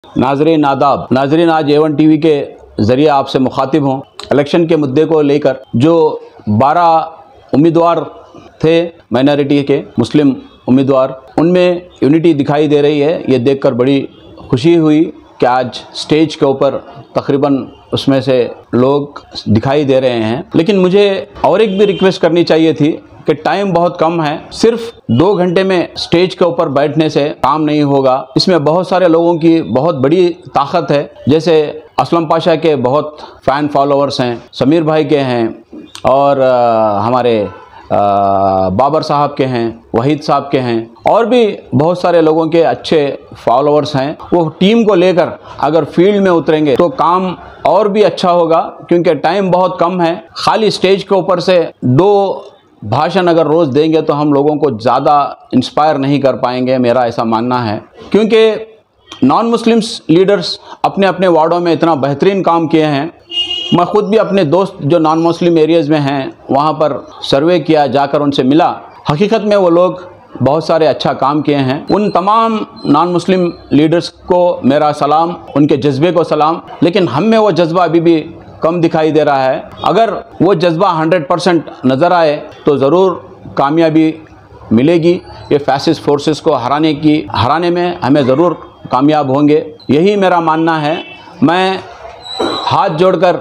नाजरीन आदाब। नाजरीन, आज A1 TV के ज़रिए आपसे मुखातिब हूँ। इलेक्शन के मुद्दे को लेकर जो 12 उम्मीदवार थे माइनॉरिटी के मुस्लिम उम्मीदवार, उनमें यूनिटी दिखाई दे रही है। ये देखकर बड़ी खुशी हुई कि आज स्टेज के ऊपर तकरीबन उसमें से लोग दिखाई दे रहे हैं। लेकिन मुझे और एक भी रिक्वेस्ट करनी चाहिए थी कि टाइम बहुत कम है, सिर्फ 2 घंटे में स्टेज के ऊपर बैठने से काम नहीं होगा। इसमें बहुत सारे लोगों की बहुत बड़ी ताकत है, जैसे असलम पाशा के बहुत फ़ैन फॉलोअर्स हैं, समीर भाई के हैं, और हमारे बाबर साहब के हैं, वहीद साहब के हैं, और भी बहुत सारे लोगों के अच्छे फॉलोअर्स हैं। वो टीम को लेकर अगर फील्ड में उतरेंगे तो काम और भी अच्छा होगा, क्योंकि टाइम बहुत कम है। खाली स्टेज के ऊपर से 2 भाषण अगर रोज़ देंगे तो हम लोगों को ज़्यादा इंस्पायर नहीं कर पाएंगे, मेरा ऐसा मानना है। क्योंकि नॉन मुस्लिम्स लीडर्स अपने अपने वार्डों में इतना बेहतरीन काम किए हैं। मैं ख़ुद भी अपने दोस्त जो नॉन मुस्लिम एरियाज़ में हैं वहाँ पर सर्वे किया, जाकर उनसे मिला। हकीकत में वो लोग बहुत सारे अच्छा काम किए हैं। उन तमाम नॉन मुस्लिम लीडर्स को मेरा सलाम, उनके जज्बे को सलाम। लेकिन हम में वो जज्बा अभी भी कम दिखाई दे रहा है। अगर वो जज्बा 100% नज़र आए तो ज़रूर कामयाबी मिलेगी। ये फैसिस्ट फोर्सेस को हराने में हमें ज़रूर कामयाब होंगे, यही मेरा मानना है। मैं हाथ जोड़कर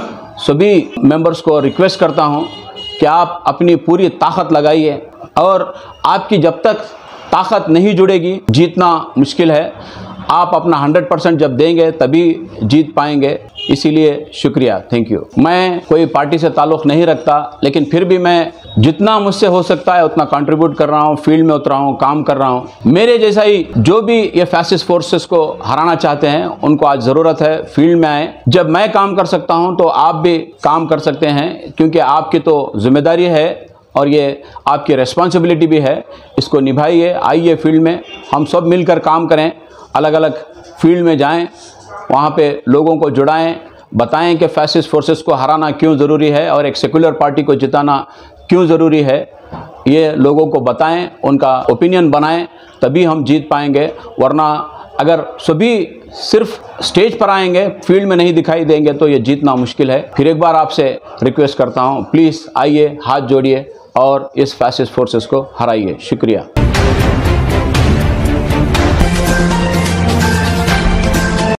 सभी मेंबर्स को रिक्वेस्ट करता हूं कि आप अपनी पूरी ताकत लगाइए, और आपकी जब तक ताकत नहीं जुड़ेगी जीतना मुश्किल है। आप अपना 100% जब देंगे तभी जीत पाएंगे। इसीलिए शुक्रिया, थैंक यू। मैं कोई पार्टी से ताल्लुक़ नहीं रखता, लेकिन फिर भी मैं जितना मुझसे हो सकता है उतना कंट्रीब्यूट कर रहा हूँ, फील्ड में उतरा हूँ, काम कर रहा हूँ। मेरे जैसा ही जो भी ये फैसिस्ट फोर्सेस को हराना चाहते हैं उनको आज ज़रूरत है फील्ड में आए। जब मैं काम कर सकता हूँ तो आप भी काम कर सकते हैं, क्योंकि आपकी तो जिम्मेदारी है और ये आपकी रिस्पॉन्सिबिलिटी भी है। इसको निभाइए, आइए फील्ड में, हम सब मिलकर काम करें। अलग अलग फील्ड में जाएं, वहाँ पे लोगों को जुड़ाएं, बताएं कि फैसिस्ट फोर्सेस को हराना क्यों ज़रूरी है और एक सेकुलर पार्टी को जिताना क्यों ज़रूरी है। ये लोगों को बताएं, उनका ओपिनियन बनाएं, तभी हम जीत पाएंगे। वरना अगर सभी सिर्फ स्टेज पर आएंगे, फील्ड में नहीं दिखाई देंगे, तो ये जीतना मुश्किल है। फिर एक बार आपसे रिक्वेस्ट करता हूँ, प्लीज़ आइए, हाथ जोड़िए और इस फैसिस्ट फोर्सेस को हराइए। शुक्रिया।